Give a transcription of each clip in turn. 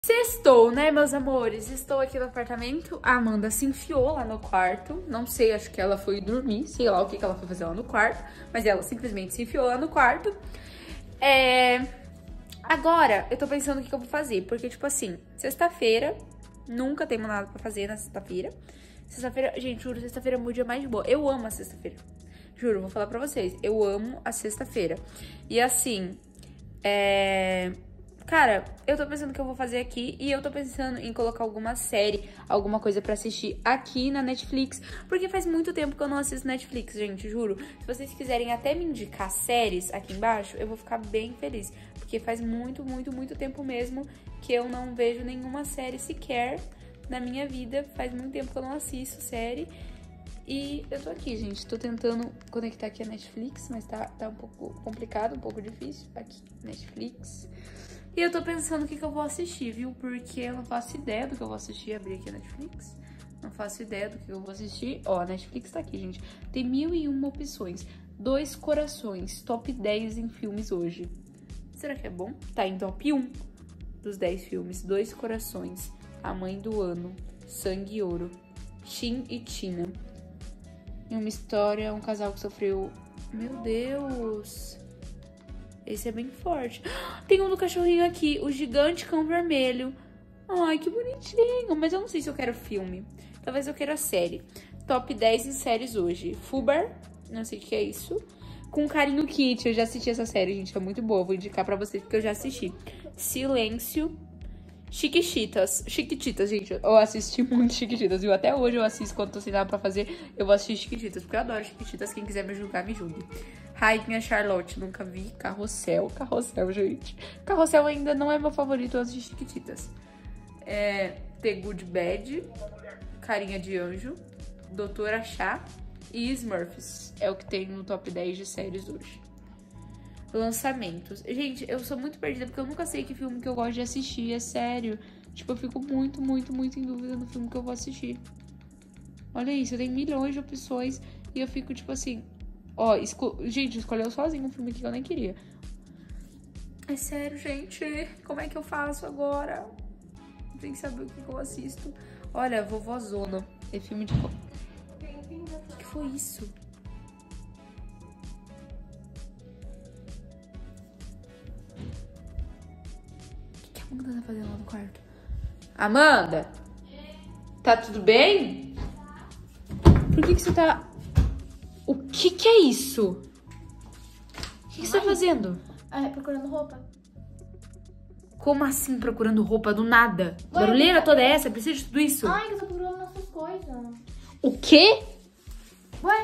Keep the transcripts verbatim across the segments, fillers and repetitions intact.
Sextou, né, meus amores? Estou aqui no apartamento. A Amanda se enfiou lá no quarto. Não sei, acho que ela foi dormir. Sei lá o que, que ela foi fazer lá no quarto. Mas ela simplesmente se enfiou lá no quarto. É... Agora, eu tô pensando o que, que eu vou fazer. Porque, tipo assim, sexta-feira... Nunca temos nada pra fazer na sexta-feira. Sexta-feira... Gente, juro, sexta-feira é o dia mais de boa. Eu amo a sexta-feira. Juro, vou falar pra vocês. Eu amo a sexta-feira. E assim... É... Cara, eu tô pensando o que eu vou fazer aqui e eu tô pensando em colocar alguma série, alguma coisa pra assistir aqui na Netflix, porque faz muito tempo que eu não assisto Netflix, gente, juro. Se vocês quiserem até me indicar séries aqui embaixo, eu vou ficar bem feliz, porque faz muito, muito, muito tempo mesmo que eu não vejo nenhuma série sequer na minha vida. Faz muito tempo que eu não assisto série. E eu tô aqui, gente, tô tentando conectar aqui a Netflix, mas tá, tá um pouco complicado, um pouco difícil. Aqui, Netflix. E eu tô pensando o que, que eu vou assistir, viu? Porque eu não faço ideia do que eu vou assistir. Abrir aqui a Netflix. Não faço ideia do que eu vou assistir. Ó, a Netflix tá aqui, gente. Tem mil e uma opções. Dois corações. Top dez em filmes hoje. Será que é bom? Tá em top um dos dez filmes. Dois corações. A Mãe do Ano. Sangue e Ouro. Tim e Tina. E uma história, um casal que sofreu... Meu Deus... Esse é bem forte. Tem um do cachorrinho aqui, o Gigante Cão Vermelho. Ai, que bonitinho. Mas eu não sei se eu quero filme. Talvez eu queira série. Top dez em séries hoje. Fubar, não sei o que é isso. Com Carinho Kit, eu já assisti essa série, gente. É muito boa, vou indicar pra vocês porque eu já assisti. Silêncio. Chiquititas. Chiquititas, gente. Eu assisti muito Chiquititas, viu? Até hoje eu assisto quando tô sem nada pra fazer. Eu vou assistir Chiquititas, porque eu adoro Chiquititas. Quem quiser me julgar, me julgue. Rainha Charlotte, nunca vi. Carrossel. Carrossel, gente. Carrossel ainda não é meu favorito antes de Chiquititas. É, The Good Bad. Carinha de Anjo. Doutora Chá. E Smurfs. É o que tem no top dez de séries hoje. Lançamentos. Gente, eu sou muito perdida porque eu nunca sei que filme que eu gosto de assistir, é sério. Tipo, eu fico muito, muito, muito em dúvida no filme que eu vou assistir. Olha isso, eu tenho milhões de opções e eu fico, tipo assim... Ó, esco... gente, escolheu sozinho um filme que eu nem queria. É sério, gente. Como é que eu faço agora? Tem que saber o que eu assisto. Olha, Vovózona. É filme de... O que foi isso? O que a Amanda tá fazendo lá no quarto? Amanda? Tá tudo bem? Por que que você tá... O que que é isso? O que que você tá fazendo? É, procurando roupa. Como assim procurando roupa do nada? Ué, barulheira toda essa? Precisa de tudo isso? Ai, eu tô procurando nossas coisas. O quê? Ué?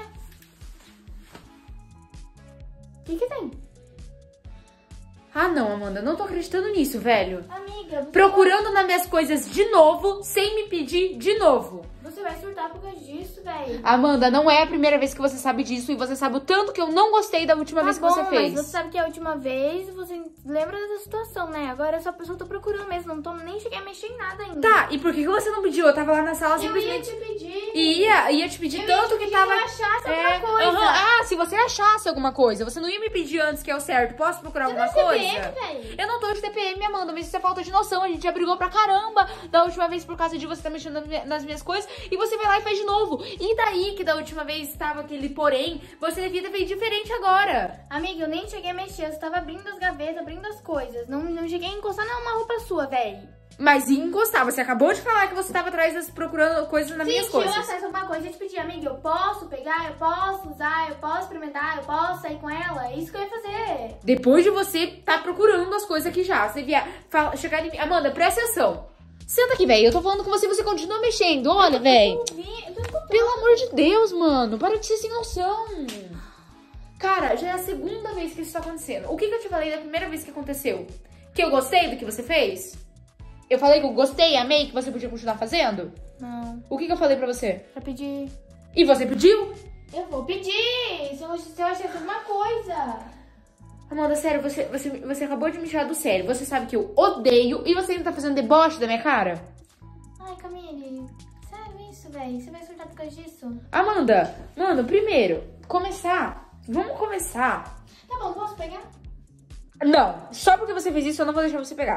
O que que tem? Ah, não, Amanda. Não tô acreditando nisso, velho. Amiga, você procurando vai... nas minhas coisas de novo, sem me pedir de novo. Você vai surtar por causa disso, velho. Amanda, não é a primeira vez que você sabe disso. E você sabe o tanto que eu não gostei da última tá vez que bom, você fez. Mas você sabe que a última vez você lembra dessa situação, né? Agora eu só, só tô procurando mesmo. Não tô nem cheguei a mexer em nada ainda. Tá, e por que você não pediu? Eu tava lá na sala eu simplesmente... Eu ia te pedir. Ia, ia te pedir eu tanto ia te que tava... Se eu achasse é... alguma coisa. Uhum. Ah, se você achasse alguma coisa. Você não ia me pedir antes, que é o certo. Posso procurar você alguma tá coisa? T P M, velho. Eu não tô de T P M, Amanda, mas isso é falta de noção. A gente já brigou pra caramba da última vez por causa de você estar mexendo nas minhas coisas. E você vai lá e faz de novo. E daí que da última vez estava aquele porém, você devia ter feito diferente agora. Amiga, eu nem cheguei a mexer. Eu tava abrindo as gavetas, abrindo as coisas. Não, não cheguei a encostar numa roupa sua, velho. Mas ia encostar. Você acabou de falar que você tava atrás das, procurando coisas nas Sim, minhas coisas. Se eu acesso alguma coisa, eu te pedi, amiga, eu posso pegar, eu posso usar, eu posso experimentar, eu posso sair com ela. É isso que eu ia fazer. Depois de você tá procurando as coisas aqui já. Você via, fala, chegar em mim. Amanda, presta atenção. Senta aqui, velho. Eu tô falando com você e você continua mexendo. Olha, velho. Pelo amor de Deus, mano. Para de ser sem noção. Cara, já é a segunda vez que isso tá acontecendo. O que que eu te falei da primeira vez que aconteceu? Que eu gostei do que você fez? Eu falei que eu gostei, amei, que você podia continuar fazendo? Não. O que que eu falei pra você? Pra pedir. E você pediu? Eu vou pedir. Se eu, se eu achar alguma coisa. Amanda, sério, você, você, você acabou de me tirar do sério. Você sabe que eu odeio e você ainda tá fazendo deboche da minha cara? Ai, Camille, sério isso, velho? Você vai surtar por causa disso? Amanda, mano, primeiro, começar. Vamos começar. Tá bom, posso pegar? Não, só porque você fez isso eu não vou deixar você pegar.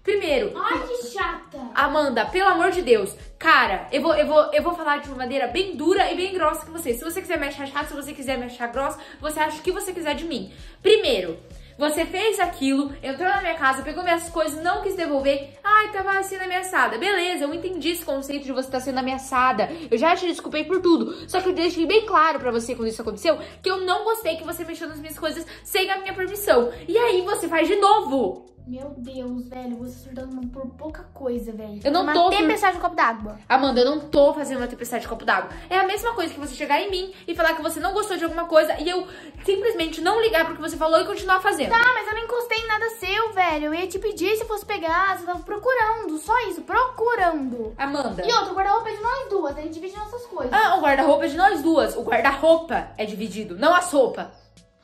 Primeiro... Ai, que chata. Amanda, pelo amor de Deus. Cara, eu vou, eu, vou, eu vou falar de uma maneira bem dura e bem grossa com você. Se você quiser me achar chata, se você quiser me achar grossa, você acha o que você quiser de mim. Primeiro... Você fez aquilo, entrou na minha casa, pegou minhas coisas, não quis devolver. Ai, tava sendo ameaçada. Beleza, eu entendi esse conceito de você estar sendo ameaçada. Eu já te desculpei por tudo. Só que eu deixei bem claro pra você quando isso aconteceu que eu não gostei que você mexeu nas minhas coisas sem a minha permissão. E aí você faz de novo. Meu Deus, velho, você surtando por pouca coisa, velho. Eu não uma tô... Uma tempestade de copo d'água. Amanda, eu não tô fazendo uma tempestade de copo d'água. É a mesma coisa que você chegar em mim e falar que você não gostou de alguma coisa e eu simplesmente não ligar pro que você falou e continuar fazendo. Tá, mas eu não encostei em nada seu, velho. Eu ia te pedir se fosse pegar, você tava procurando, só isso, procurando. Amanda. E outro, guarda-roupa é de nós duas, a gente divide nossas coisas. Ah, o guarda-roupa é de nós duas. O guarda-roupa é dividido, não a sopa.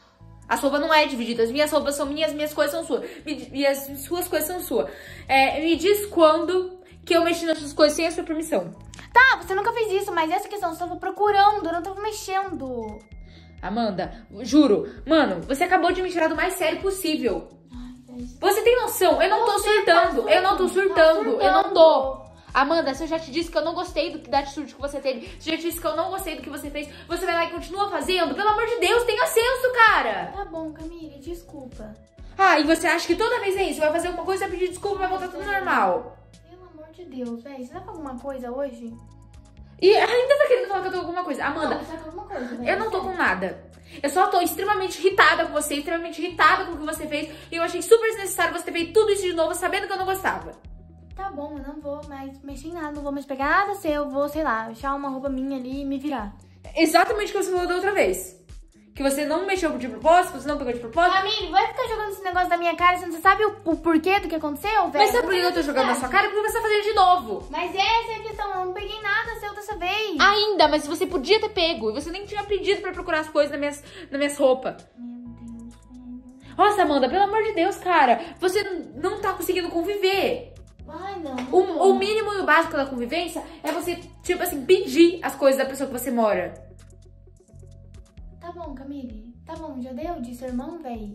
A sopa não é dividida, as minhas roupas são minhas, as minhas coisas são suas. E as suas coisas são suas. É, me diz quando que eu mexi nas suas coisas sem a sua permissão. Tá, você nunca fez isso, mas essa questão, você tava procurando, eu não tava mexendo. Amanda, juro, mano, você acabou de me tirar do mais sério possível. Ai, você tem noção? Eu não tô surtando, eu não tô surtando, eu não tô. Amanda, se eu já te disse que eu não gostei do, da atitude que você teve, se eu já te disse que eu não gostei do que você fez, você vai lá e continua fazendo? Pelo amor de Deus, tenha senso, cara! Tá bom, Camille, desculpa. Ah, e você acha que toda vez é isso? Vai fazer alguma coisa, vai pedir desculpa, vai voltar tudo normal. Pelo amor de Deus, velho, você tá com alguma coisa hoje? E ainda tá querendo falar que eu tô com alguma coisa. Amanda, não, você tá com alguma coisa, velho. Eu não tô com nada. Eu só tô extremamente irritada com você, extremamente irritada com o que você fez. E eu achei super desnecessário você ter feito tudo isso de novo, sabendo que eu não gostava. Tá bom, eu não vou mais mexer em nada, não vou mais pegar nada seu, eu vou, sei lá, achar uma roupa minha ali e me virar. Exatamente o que você falou da outra vez. Que você não mexeu de propósito, que você não pegou de propósito. Camille, vai ficar jogando esse negócio da minha cara, você não sabe o, o porquê do que aconteceu, velho? Mas sabe por que eu tô jogando na sua cara? Porque você tá fazendo de novo. Mas essa é a questão, eu não peguei nada seu dessa vez. Ainda, mas você podia ter pego. E você nem tinha pedido pra procurar as coisas nas minhas, nas minhas roupas. Meu Deus, velho. Nossa, Amanda, pelo amor de Deus, cara. Você não tá conseguindo conviver. Ai, não. O, o mínimo e o básico da convivência é você, tipo assim, pedir as coisas da pessoa que você mora. Tá bom, Camille. Tá bom, já deu de seu irmão, véi?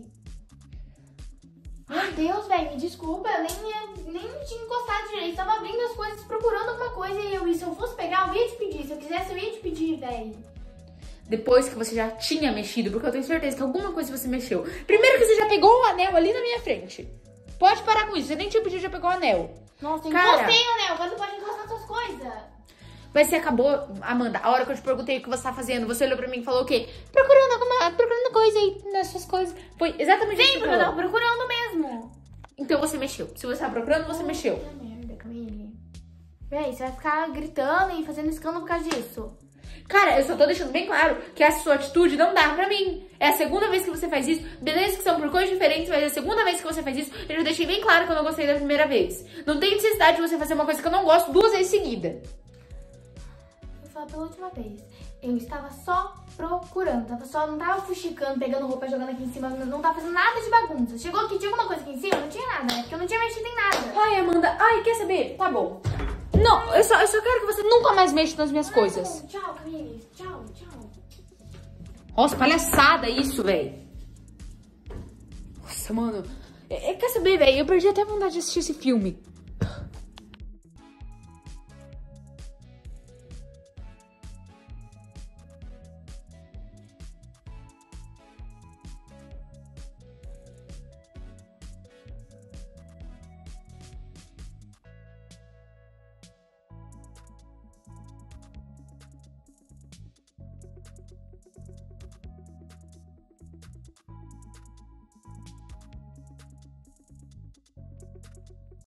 Meu Deus, véi, me desculpa. Eu nem, ia, nem tinha encostado direito. Tava abrindo as coisas, procurando alguma coisa. E eu, e se eu fosse pegar, eu ia te pedir. Se eu quisesse, eu ia te pedir, véi. Depois que você já tinha mexido, porque eu tenho certeza que alguma coisa você mexeu. Primeiro que você já pegou o anel ali na minha frente. Pode parar com isso, você nem tinha pedido, já pegou o anel. Nossa, Cara, encostei o anel, agora você pode encostar nas suas coisas. Mas você acabou, Amanda, a hora que eu te perguntei o que você tá fazendo, você olhou pra mim e falou o quê? Procurando alguma, procurando coisa aí nas suas coisas. Foi exatamente isso Sim, que porque você eu falou. tava procurando mesmo. Então você mexeu. Se você tá procurando, você mexeu. Que merda, Camille. Véi, você vai ficar gritando e fazendo escândalo por causa disso. Cara, eu só tô deixando bem claro que essa sua atitude não dá pra mim. É a segunda vez que você faz isso. Beleza que são por coisas diferentes, mas é a segunda vez que você faz isso. Eu já deixei bem claro que eu não gostei da primeira vez. Não tem necessidade de você fazer uma coisa que eu não gosto duas vezes seguida. Vou falar pela última vez. Eu estava só procurando. Tava só, não tava fuxicando, pegando roupa, jogando aqui em cima. Não tava fazendo nada de bagunça. Chegou aqui, tinha alguma coisa aqui em cima? Não tinha nada, né? Porque eu não tinha mexido em nada. Ai, Amanda. Ai, quer saber? Tá bom. Não, eu só, eu só quero que você nunca mais mexa nas minhas coisas. Tá bom, tchau, Camille. Tchau, tchau. Nossa, palhaçada isso, velho. Nossa, mano. É, quer saber, velho? Eu perdi até a vontade de assistir esse filme.